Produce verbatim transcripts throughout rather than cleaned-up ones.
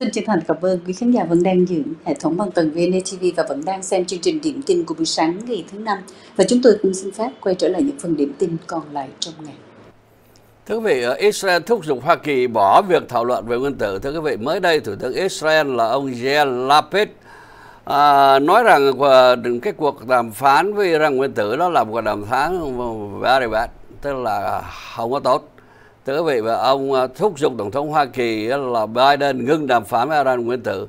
Xin chân thành cảm ơn quý khán giả vẫn đang giữ hệ thống băng tần vê en tê vê và vẫn đang xem chương trình điểm tin của buổi sáng ngày thứ năm. Và chúng tôi cũng xin phép quay trở lại những phần điểm tin còn lại trong ngày. Thưa quý vị, Israel thúc giục Hoa Kỳ bỏ việc thảo luận về nguyên tử. Thưa quý vị, mới đây Thủ tướng Israel là ông Yair Lapid à, nói rằng cái cuộc đàm phán với Iran nguyên tử đó là một đàm phán very bad, tức là không có tốt. Thưa quý vị, và ông thúc giục Tổng thống Hoa Kỳ là Biden ngưng đàm phán với Iran nguyên tử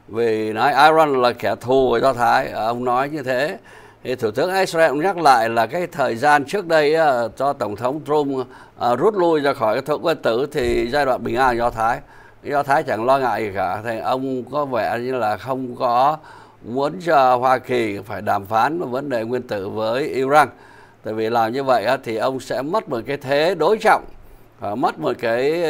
vì nói Iran là kẻ thù của Do Thái. Ông nói như thế. Thì Thủ tướng Israel cũng nhắc lại là cái thời gian trước đây uh, cho Tổng thống Trump uh, rút lui ra khỏi cái thỏa thuận nguyên tử thì giai đoạn bình an Do Thái. Do Thái chẳng lo ngại gì cả. Thì ông có vẻ như là không có muốn cho Hoa Kỳ phải đàm phán về vấn đề nguyên tử với Iran. Tại vì làm như vậy uh, thì ông sẽ mất một cái thế đối trọng, uh, mất một cái,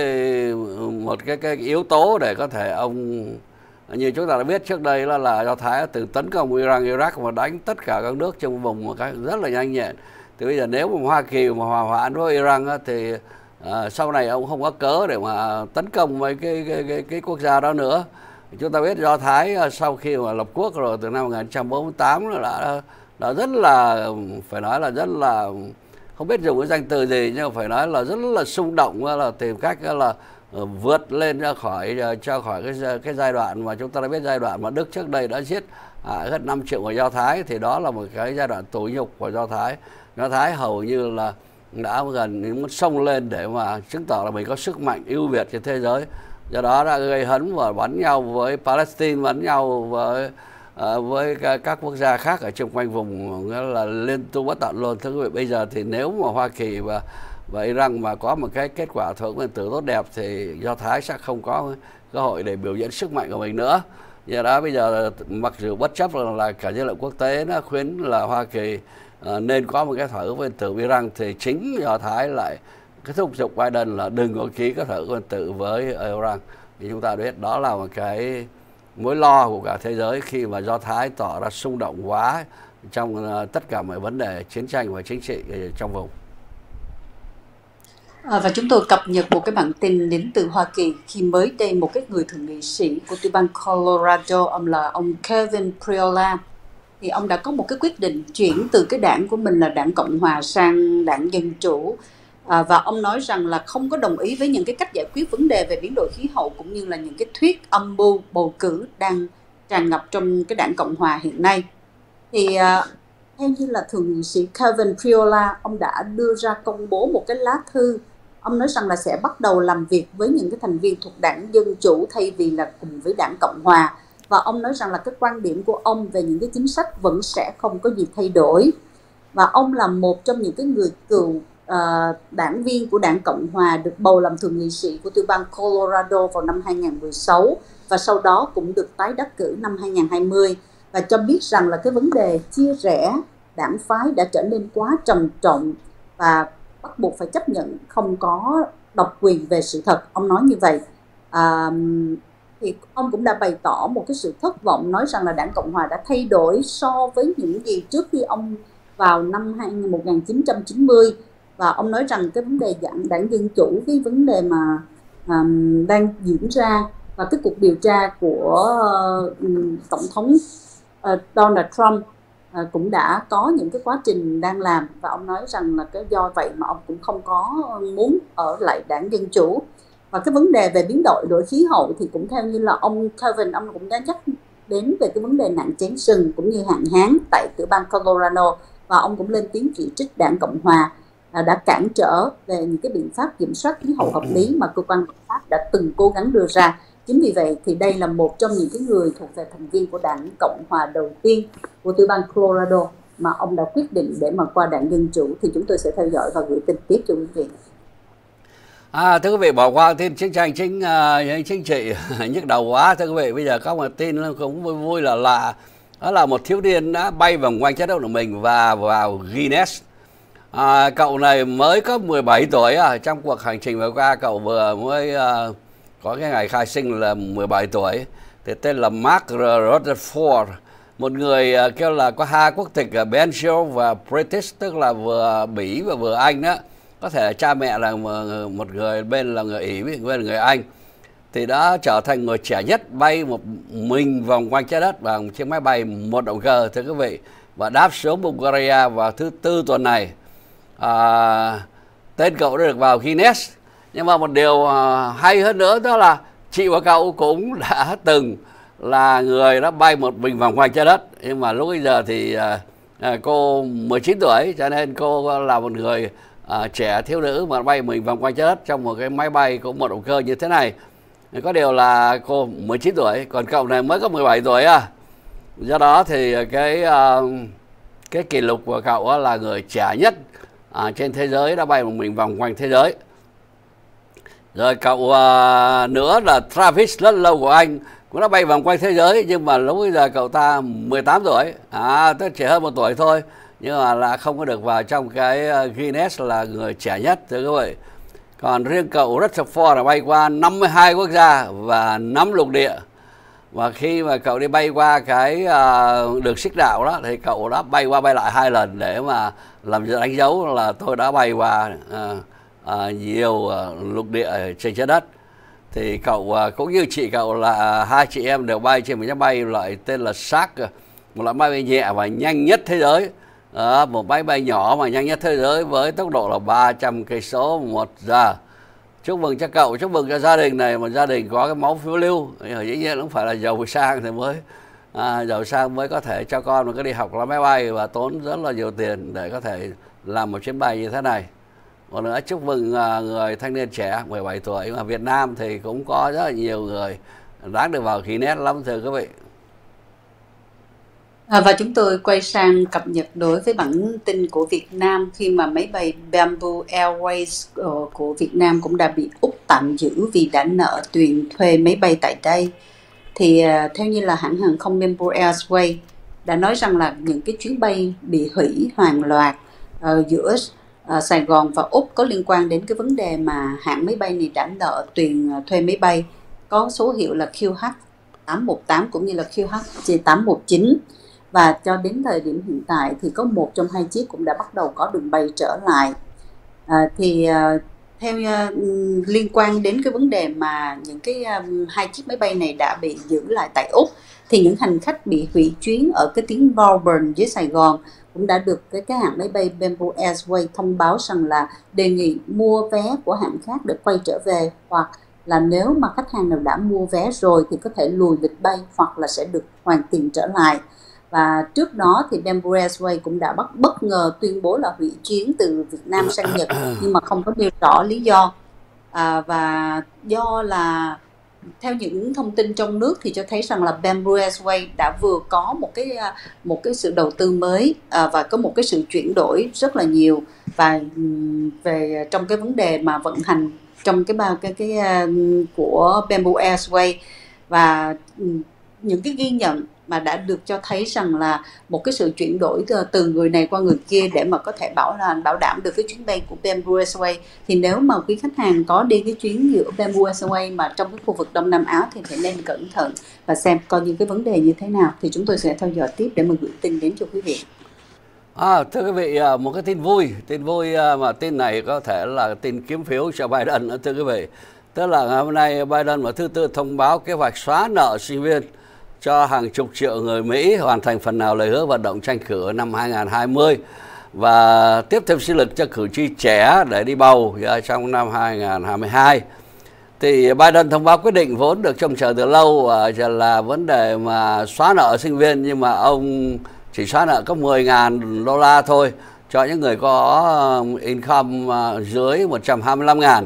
một cái, cái yếu tố để có thể ông... Như chúng ta đã biết trước đây là, là Do Thái từng tấn công Iran, Iraq và đánh tất cả các nước trong vùng một cách rất là nhanh nhẹn. Thì bây giờ nếu mà Hoa Kỳ mà hòa hoãn với Iran á, thì à, sau này ông không có cớ để mà tấn công mấy cái, cái, cái, cái quốc gia đó nữa. Chúng ta biết Do Thái sau khi mà lập quốc rồi từ năm một nghìn chín trăm bốn mươi tám đã, đã rất là, phải nói là rất là, không biết dùng cái danh từ gì nhưng mà phải nói là rất là xung động, là tìm cách là vượt lên ra khỏi cho khỏi cái cái giai đoạn mà chúng ta đã biết, giai đoạn mà Đức trước đây đã giết à, gần năm triệu người Do Thái. Thì đó là một cái giai đoạn tủi nhục của Do Thái. Do Thái hầu như là đã gần muốn xông lên để mà chứng tỏ là mình có sức mạnh ưu việt trên thế giới. Do đó đã gây hấn và bắn nhau với Palestine, bắn nhau với à, với các quốc gia khác ở chung quanh vùng, nghĩa là liên tu bất tận luôn. Thưa quý vị, bây giờ thì nếu mà Hoa Kỳ và và Iran mà có một cái kết quả thỏa thuận nguyên tử tốt đẹp thì Do Thái sẽ không có cơ hội để biểu diễn sức mạnh của mình nữa. Do đó bây giờ mặc dù bất chấp là, là cả dư luận quốc tế nó khuyến là Hoa Kỳ uh, nên có một cái thỏa thuận nguyên tử với Iran, thì chính Do Thái lại cái thúc giục Biden là đừng có ký các thỏa thuận nguyên tử với Iran. Thì chúng ta biết đó là một cái mối lo của cả thế giới khi mà Do Thái tỏ ra xung động quá trong uh, tất cả mọi vấn đề chiến tranh và chính trị trong vùng. À, và chúng tôi cập nhật một cái bản tin đến từ Hoa Kỳ khi mới đây một cái người thượng nghị sĩ của tiểu bang Colorado, ông là ông Kevin Priola, thì ông đã có một cái quyết định chuyển từ cái đảng của mình là đảng Cộng Hòa sang đảng Dân Chủ. À, và ông nói rằng là không có đồng ý với những cái cách giải quyết vấn đề về biến đổi khí hậu cũng như là những cái thuyết âm mưu bầu cử đang tràn ngập trong cái đảng Cộng Hòa hiện nay. Thì à, theo như là thượng nghị sĩ Kevin Priola, ông đã đưa ra công bố một cái lá thư. Ông nói rằng là sẽ bắt đầu làm việc với những cái thành viên thuộc đảng Dân Chủ thay vì là cùng với đảng Cộng Hòa. Và ông nói rằng là cái quan điểm của ông về những cái chính sách vẫn sẽ không có gì thay đổi. Và ông là một trong những cái người cựu uh, đảng viên của đảng Cộng Hòa được bầu làm thượng nghị sĩ của tiểu bang Colorado vào năm hai nghìn không trăm mười sáu và sau đó cũng được tái đắc cử năm hai nghìn không trăm hai mươi, và cho biết rằng là cái vấn đề chia rẽ đảng phái đã trở nên quá trầm trọng và bắt buộc phải chấp nhận không có độc quyền về sự thật. Ông nói như vậy. À, thì ông cũng đã bày tỏ một cái sự thất vọng, nói rằng là đảng Cộng Hòa đã thay đổi so với những gì trước khi ông vào năm một nghìn chín trăm chín mươi. Và ông nói rằng cái vấn đề dạng đảng Dân Chủ, cái vấn đề mà um, đang diễn ra và cái cuộc điều tra của uh, Tổng thống uh, Donald Trump À, cũng đã có những cái quá trình đang làm, và ông nói rằng là cái do vậy mà ông cũng không có muốn ở lại đảng Dân Chủ. Và cái vấn đề về biến đổi đổi khí hậu thì cũng theo như là ông Kevin, ông cũng đã nhắc đến về cái vấn đề nạn cháy rừng cũng như hạn hán tại tiểu bang Colorado, và ông cũng lên tiếng chỉ trích đảng Cộng Hòa à, đã cản trở về những cái biện pháp kiểm soát khí hậu hợp lý mà cơ quan lập pháp đã từng cố gắng đưa ra. Chính vì vậy thì đây là một trong những cái người thuộc về thành viên của đảng Cộng Hòa đầu tiên của tiểu bang Colorado mà ông đã quyết định để mà qua đảng Dân Chủ. Thì chúng tôi sẽ theo dõi và gửi tin tiếp cho quý vị. À, thưa quý vị, bỏ qua tin chiến tranh chính uh, chính trị nhức đầu quá. Thưa quý vị, bây giờ có một tin cũng vui vui là lạ, đó là một thiếu niên đã bay vòng quanh trái đất của mình và vào Guinness. À, cậu này mới có mười bảy tuổi à. Trong cuộc hành trình vừa qua cậu vừa mới uh, có cái ngày khai sinh là mười bảy tuổi. Thì tên là Mark Rutherford, một người uh, kêu là có hai quốc tịch uh, Belgium và British, tức là vừa Bỉ và vừa Anh đó. Có thể cha mẹ là một người bên là người Ý, bên là người Anh. thì đã trở thành người trẻ nhất bay một mình vòng quanh trái đất bằng chiếc máy bay một động cơ, thưa quý vị, và đáp xuống Bulgaria vào thứ tư tuần này. À, tên cậu đã được vào Guinness. Nhưng mà một điều hay hơn nữa đó là chị và cậu cũng đã từng là người đã bay một mình vòng quanh trái đất. Nhưng mà lúc bây giờ thì à, cô mười chín tuổi, cho nên cô là một người à, trẻ thiếu nữ mà bay mình vòng quanh trái đất trong một cái máy bay có một động cơ như thế này. Có điều là cô mười chín tuổi, còn cậu này mới có mười bảy tuổi à. Do đó thì cái uh, cái kỷ lục của cậu là người trẻ nhất à, trên thế giới đã bay một mình vòng quanh thế giới. Rồi cậu uh, nữa là Travis rất lâu của anh cũng đã bay vòng quanh thế giới, nhưng mà lúc bây giờ cậu ta mười tám tuổi, à, tức trẻ hơn một tuổi thôi, nhưng mà là không có được vào trong cái Guinness là người trẻ nhất, thưa quý vị. Còn riêng cậu Rutherford là bay qua năm mươi hai quốc gia và năm lục địa. Và khi mà cậu đi bay qua cái uh, đường xích đạo đó thì cậu đã bay qua bay lại hai lần để mà làm đánh dấu là tôi đã bay qua uh, uh, nhiều uh, lục địa trên trái đất. Thì cậu uh, cũng như chị cậu là hai chị em đều bay trên một chiếc bay loại tên là Shark, một loại máy bay nhẹ và nhanh nhất thế giới. Đó, một máy bay nhỏ mà nhanh nhất thế giới với tốc độ là ba trăm cây số một giờ. Chúc mừng cho cậu, chúc mừng cho gia đình này, một gia đình có cái máu phiêu lưu. Dĩ nhiên cũng phải là giàu sang thì mới à, giàu sang mới có thể cho con mà cứ đi học lái máy bay và tốn rất là nhiều tiền để có thể làm một chuyến bay như thế này. Một nữa chúc mừng à, người thanh niên trẻ mười bảy tuổi mà Việt Nam thì cũng có rất là nhiều người đáng được vào Guinness lắm, thưa quý vị. À, và chúng tôi quay sang cập nhật đối với bản tin của Việt Nam khi mà máy bay Bamboo Airways uh, của Việt Nam cũng đã bị Úc tạm giữ vì đã nợ tiền thuê máy bay tại đây. Thì uh, theo như là hãng hàng không Bamboo Airways đã nói rằng là những cái chuyến bay bị hủy hàng loạt uh, giữa uh, Sài Gòn và Úc có liên quan đến cái vấn đề mà hãng máy bay này đã nợ tiền uh, thuê máy bay có số hiệu là Q H tám một tám cũng như là Q H tám một chín. Và cho đến thời điểm hiện tại thì có một trong hai chiếc cũng đã bắt đầu có đường bay trở lại. À, thì uh, theo uh, liên quan đến cái vấn đề mà những cái um, hai chiếc máy bay này đã bị giữ lại tại Úc, thì những hành khách bị hủy chuyến ở cái tuyến Melbourne dưới Sài Gòn cũng đã được cái, cái hãng máy bay Bamboo Airways thông báo rằng là đề nghị mua vé của hãng khác để quay trở về, hoặc là nếu mà khách hàng nào đã mua vé rồi thì có thể lùi lịch bay hoặc là sẽ được hoàn tiền trở lại. Và trước đó thì Bamboo Airways cũng đã bất, bất ngờ tuyên bố là hủy chuyến từ Việt Nam sang Nhật, nhưng mà không có nêu rõ lý do. À, và do là theo những thông tin trong nước thì cho thấy rằng là Bamboo Airways đã vừa có một cái một cái sự đầu tư mới à, và có một cái sự chuyển đổi rất là nhiều và về trong cái vấn đề mà vận hành trong cái bao cái cái của Bamboo Airways. Và những cái ghi nhận mà đã được cho thấy rằng là một cái sự chuyển đổi từ, từ người này qua người kia để mà có thể bảo là bảo đảm được cái chuyến bay của Bamboo Airways. Thì nếu mà quý khách hàng có đi cái chuyến giữa Bamboo Airways mà trong cái khu vực Đông Nam Á thì phải nên cẩn thận và xem coi những cái vấn đề như thế nào, thì chúng tôi sẽ theo dõi tiếp để mà gửi tin đến cho quý vị. À, thưa quý vị, một cái tin vui, tin vui mà tin này có thể là tin kiếm phiếu cho Biden nữa, thưa quý vị. Tức là ngày hôm nay Biden vào thứ Tư thông báo kế hoạch xóa nợ sinh viên cho hàng chục triệu người Mỹ hoàn thành phần nào lời hứa vận động tranh cử năm hai nghìn không trăm hai mươi và tiếp thêm sinh lực cho cử tri trẻ để đi bầu trong năm hai nghìn không trăm hai mươi hai. Thì Biden thông báo quyết định vốn được trông chờ từ lâu là vấn đề mà xóa nợ sinh viên, nhưng mà ông chỉ xóa nợ có mười nghìn đô la thôi cho những người có income dưới một trăm hai mươi lăm ngàn.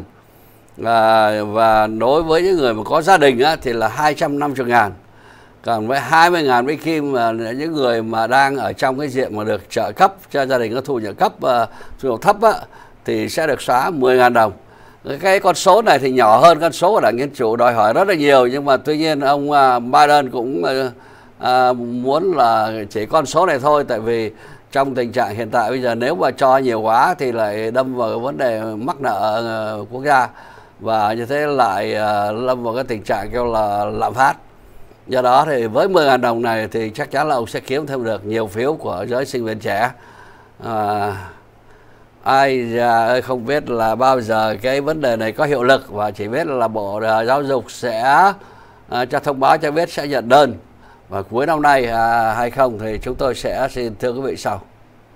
À, và đối với những người mà có gia đình á, thì là hai trăm năm mươi ngàn. Còn với hai mươi ngàn Mỹ Kim mà những người mà đang ở trong cái diện mà được trợ cấp cho gia đình có thu nhập cấp uh, thu nhập thấp á, thì sẽ được xóa mười ngàn đồng. Cái con số này thì nhỏ hơn con số của Đảng Dân Chủ đòi hỏi rất là nhiều, nhưng mà tuy nhiên ông uh, Biden cũng uh, uh, muốn là chỉ con số này thôi, tại vì trong tình trạng hiện tại bây giờ nếu mà cho nhiều quá thì lại đâm vào cái vấn đề mắc nợ uh, quốc gia, và như thế lại uh, lâm vào cái tình trạng kêu là lạm phát. Do đó thì với mười ngàn đồng này thì chắc chắn là ông sẽ kiếm thêm được nhiều phiếu của giới sinh viên trẻ. À, Ai già ơi, không biết là bao giờ cái vấn đề này có hiệu lực, và chỉ biết là Bộ Giáo dục sẽ uh, cho thông báo cho biết sẽ nhận đơn và cuối năm nay uh, hay không thì chúng tôi sẽ xin thưa quý vị sau.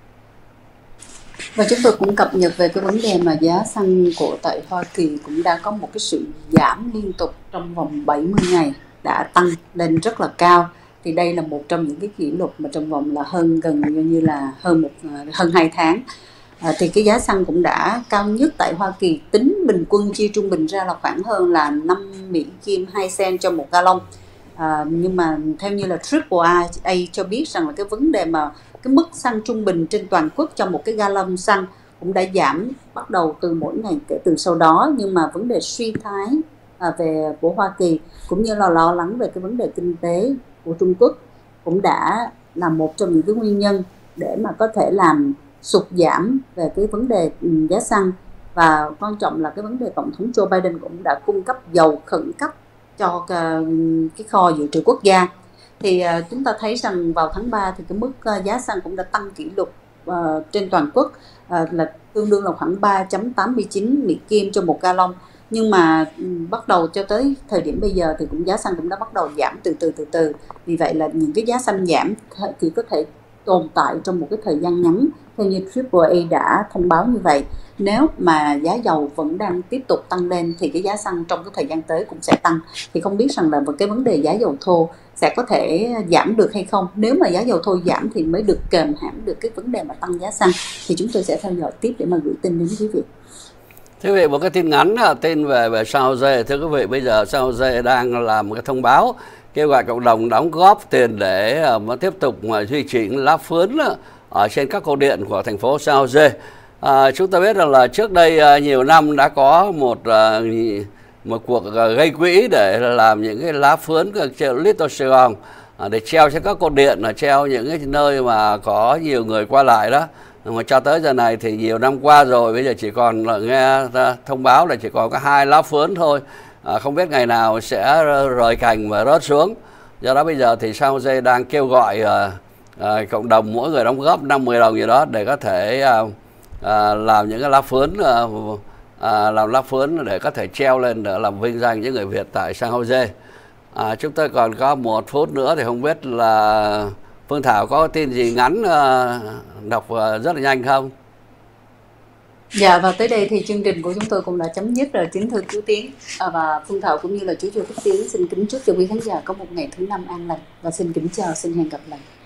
Và chúng tôi cũng cập nhật về cái vấn đề mà giá xăng của tại Hoa Kỳ cũng đã có một cái sự giảm liên tục trong vòng bảy mươi ngày, đã tăng lên rất là cao. Thì đây là một trong những cái kỷ lục mà trong vòng là hơn gần như là hơn một hơn hai tháng. À, thì cái giá xăng cũng đã cao nhất tại Hoa Kỳ, tính bình quân chia trung bình ra là khoảng hơn là năm Mỹ Kim hai cent cho một gallon. À, nhưng mà theo như là Triple A cho biết rằng là cái vấn đề mà cái mức xăng trung bình trên toàn quốc cho một cái gallon xăng cũng đã giảm bắt đầu từ mỗi ngày kể từ sau đó. Nhưng mà vấn đề suy thoái à, về của Hoa Kỳ cũng như là lo lắng về cái vấn đề kinh tế của Trung Quốc cũng đã là một trong những cái nguyên nhân để mà có thể làm sụt giảm về cái vấn đề giá xăng. Và quan trọng là cái vấn đề Tổng thống Joe Biden cũng đã cung cấp dầu khẩn cấp cho cái kho dự trữ quốc gia. Thì uh, chúng ta thấy rằng vào tháng ba thì cái mức uh, giá xăng cũng đã tăng kỷ lục uh, trên toàn quốc, uh, là tương đương là khoảng ba phẩy tám mươi chín Mỹ Kim cho một gallon. Nhưng mà um, bắt đầu cho tới thời điểm bây giờ thì cũng giá xăng cũng đã bắt đầu giảm từ từ từ từ. Vì vậy là những cái giá xăng giảm thì có thể tồn tại trong một cái thời gian ngắn, theo như Triple A đã thông báo như vậy. Nếu mà giá dầu vẫn đang tiếp tục tăng lên thì cái giá xăng trong cái thời gian tới cũng sẽ tăng. Thì không biết rằng là cái vấn đề giá dầu thô sẽ có thể giảm được hay không. Nếu mà giá dầu thô giảm thì mới được kềm hãm được cái vấn đề mà tăng giá xăng. Thì chúng tôi sẽ theo dõi tiếp để mà gửi tin đến quý vị. Thưa quý vị, một cái tin ngắn tin về về San Jose. Thưa quý vị, bây giờ San Jose đang làm một cái thông báo kêu gọi cộng đồng đóng góp tiền để mà tiếp tục mà duy trì lá phướn ở trên các cầu điện của thành phố San Jose. À, chúng ta biết rằng là trước đây nhiều năm đã có một một cuộc gây quỹ để làm những cái lá phướn treo Little Sài Gòn để treo trên các cột điện, treo những cái nơi mà có nhiều người qua lại đó. Mà cho tới giờ này thì nhiều năm qua rồi, bây giờ chỉ còn là nghe thông báo là chỉ còn có hai lá phướn thôi. À, không biết ngày nào sẽ rời cành và rớt xuống. Do đó bây giờ thì San Jose đang kêu gọi à, à, cộng đồng mỗi người đóng góp năm mươi đồng gì đó để có thể à, à, làm những cái lá phướn, à, à, làm lá phướn để có thể treo lên để làm vinh danh những người Việt tại San Jose. À, chúng tôi còn có một phút nữa thì không biết là Phương Thảo có tin gì ngắn à, đọc à, rất là nhanh không? Dạ, và tới đây thì chương trình của chúng tôi cũng đã chấm dứt rồi, kính thưa chú Tiến. À, và Phương Thảo cũng như là chú Chu Phúc Tiến xin kính chúc cho quý khán giả có một ngày thứ năm an lành và xin kính chào, xin hẹn gặp lại.